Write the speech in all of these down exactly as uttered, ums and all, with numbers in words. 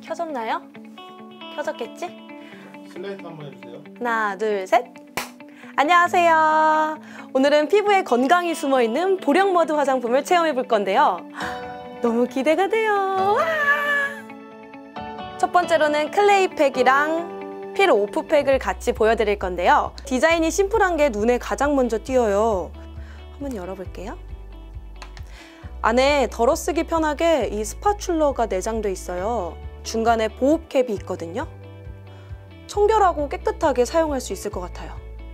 켜졌나요? 켜졌겠지? 슬라이드 한번 해주세요. 하나, 둘, 셋! 안녕하세요. 오늘은 피부에 건강이 숨어있는 보령머드 화장품을 체험해볼 건데요. 너무 기대가 돼요. 첫 번째로는 클레이팩이랑 필 오프팩을 같이 보여드릴 건데요. 디자인이 심플한 게 눈에 가장 먼저 띄어요. 한번 열어볼게요. 안에 덜어쓰기 편하게 이 스파츌러가 내장돼 있어요. 중간에 보호캡이 있거든요. 청결하고 깨끗하게 사용할 수 있을 것 같아요.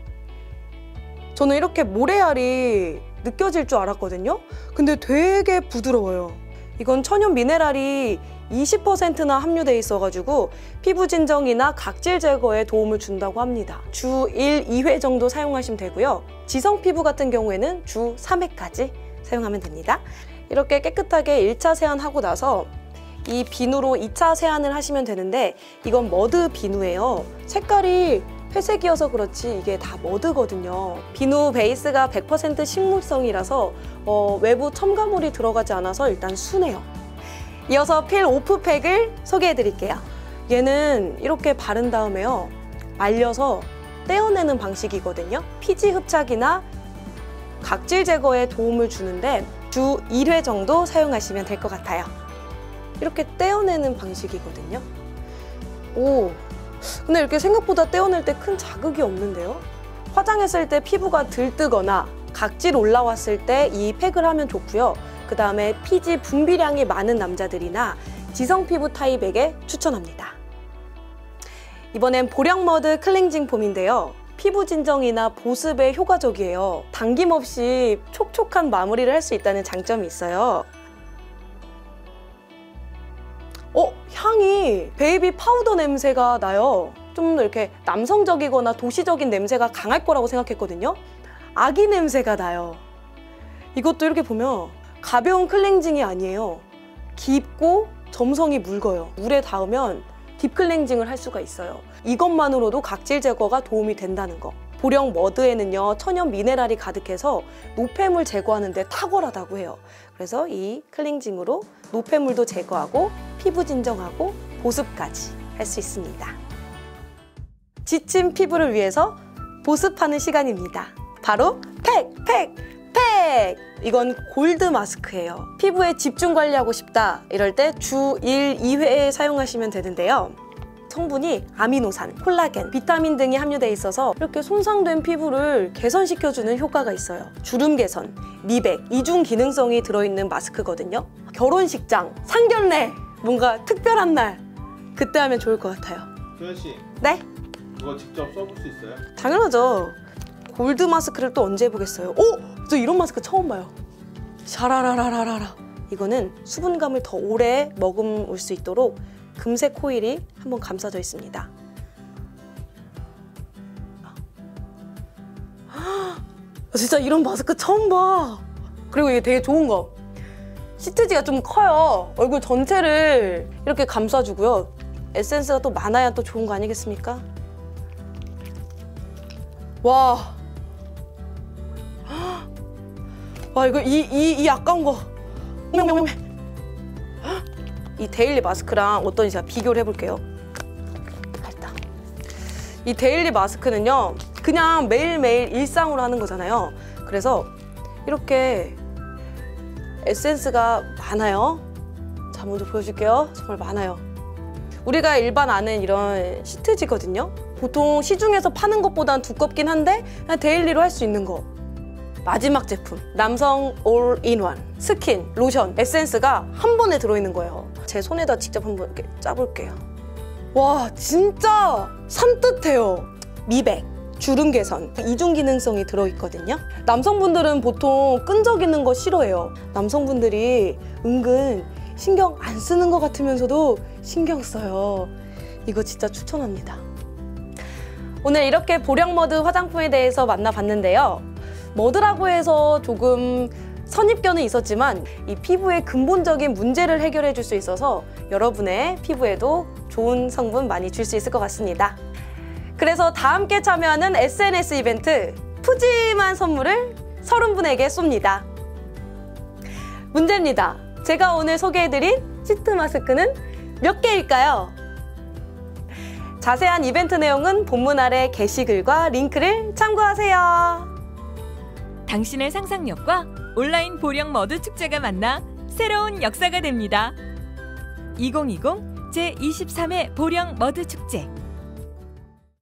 저는 이렇게 모래알이 느껴질 줄 알았거든요. 근데 되게 부드러워요. 이건 천연 미네랄이 이십 퍼센트나 함유돼 있어가지고 피부 진정이나 각질 제거에 도움을 준다고 합니다. 주 일, 이 회 정도 사용하시면 되고요. 지성 피부 같은 경우에는 주 삼 회까지 사용하면 됩니다. 이렇게 깨끗하게 일 차 세안하고 나서 이 비누로 이 차 세안을 하시면 되는데, 이건 머드 비누예요. 색깔이 회색이어서 그렇지 이게 다 머드거든요. 비누 베이스가 백 퍼센트 식물성이라서 어, 외부 첨가물이 들어가지 않아서 일단 순해요. 이어서 필 오프팩을 소개해 드릴게요. 얘는 이렇게 바른 다음에요, 말려서 떼어내는 방식이거든요. 피지 흡착이나 각질 제거에 도움을 주는데 주 일 회 정도 사용하시면 될 것 같아요. 이렇게 떼어내는 방식이거든요. 오, 근데 이렇게 생각보다 떼어낼 때 큰 자극이 없는데요? 화장했을 때 피부가 들뜨거나 각질 올라왔을 때 이 팩을 하면 좋고요. 그 다음에 피지 분비량이 많은 남자들이나 지성 피부 타입에게 추천합니다. 이번엔 보령머드 클렌징 폼인데요. 피부 진정이나 보습에 효과적이에요. 당김없이 촉촉한 마무리를 할 수 있다는 장점이 있어요. 어, 향이 베이비 파우더 냄새가 나요. 좀 이렇게 남성적이거나 도시적인 냄새가 강할 거라고 생각했거든요. 아기 냄새가 나요. 이것도 이렇게 보면 가벼운 클렌징이 아니에요. 깊고 점성이 묽어요. 물에 닿으면 딥클렌징을 할 수가 있어요. 이것만으로도 각질 제거가 도움이 된다는 거. 보령 머드에는요, 천연 미네랄이 가득해서 노폐물 제거하는 데 탁월하다고 해요. 그래서 이 클렌징으로 노폐물도 제거하고 피부 진정하고 보습까지 할 수 있습니다. 지친 피부를 위해서 보습하는 시간입니다. 바로 팩! 팩! 팩! 이건 골드 마스크예요. 피부에 집중 관리하고 싶다 이럴 때 주 일, 이 회 사용하시면 되는데요. 성분이 아미노산, 콜라겐, 비타민 등이 함유되어 있어서 이렇게 손상된 피부를 개선시켜주는 효과가 있어요. 주름 개선, 미백, 이중 기능성이 들어있는 마스크거든요. 결혼식장, 상견례, 뭔가 특별한 날, 그때 하면 좋을 것 같아요. 교현 씨. 네? 그거 직접 써볼 수 있어요? 당연하죠. 골드 마스크를 또 언제 해보겠어요? 오! 저 이런 마스크 처음 봐요. 샤라라라라라. 이거는 수분감을 더 오래 머금을 수 있도록 금색 코일이 한번 감싸져 있습니다. 진짜 이런 마스크 처음 봐. 그리고 이게 되게 좋은 거, 시트지가 좀 커요. 얼굴 전체를 이렇게 감싸주고요. 에센스가 또 많아야 또 좋은 거 아니겠습니까? 와, 와 이거 이 이 이 아까운 거. 이 데일리 마스크랑 어떤지 제가 비교를 해볼게요. 일단 이 데일리 마스크는요, 그냥 매일매일 일상으로 하는 거잖아요. 그래서 이렇게 에센스가 많아요. 자, 먼저 보여줄게요. 정말 많아요. 우리가 일반 아는 이런 시트지거든요. 보통 시중에서 파는 것보단 두껍긴 한데 그냥 데일리로 할 수 있는 거. 마지막 제품, 남성 올인원 스킨, 로션, 에센스가 한 번에 들어있는 거예요. 제 손에다 직접 한번 이렇게 짜볼게요. 와, 진짜 산뜻해요. 미백, 주름 개선, 이중 기능성이 들어있거든요. 남성분들은 보통 끈적이는 거 싫어해요. 남성분들이 은근 신경 안 쓰는 것 같으면서도 신경 써요. 이거 진짜 추천합니다. 오늘 이렇게 보령머드 화장품에 대해서 만나봤는데요. 머드라고 해서 조금 선입견은 있었지만 이 피부의 근본적인 문제를 해결해 줄 수 있어서 여러분의 피부에도 좋은 성분 많이 줄 수 있을 것 같습니다. 그래서 다 함께 참여하는 에스엔에스 이벤트, 푸짐한 선물을 서른 분에게 쏩니다. 문제입니다. 제가 오늘 소개해드린 시트 마스크는 몇 개일까요? 자세한 이벤트 내용은 본문 아래 게시글과 링크를 참고하세요. 당신의 상상력과 온라인 보령 머드 축제가 만나 새로운 역사가 됩니다. 이천이십 제이십삼 회 보령 머드 축제.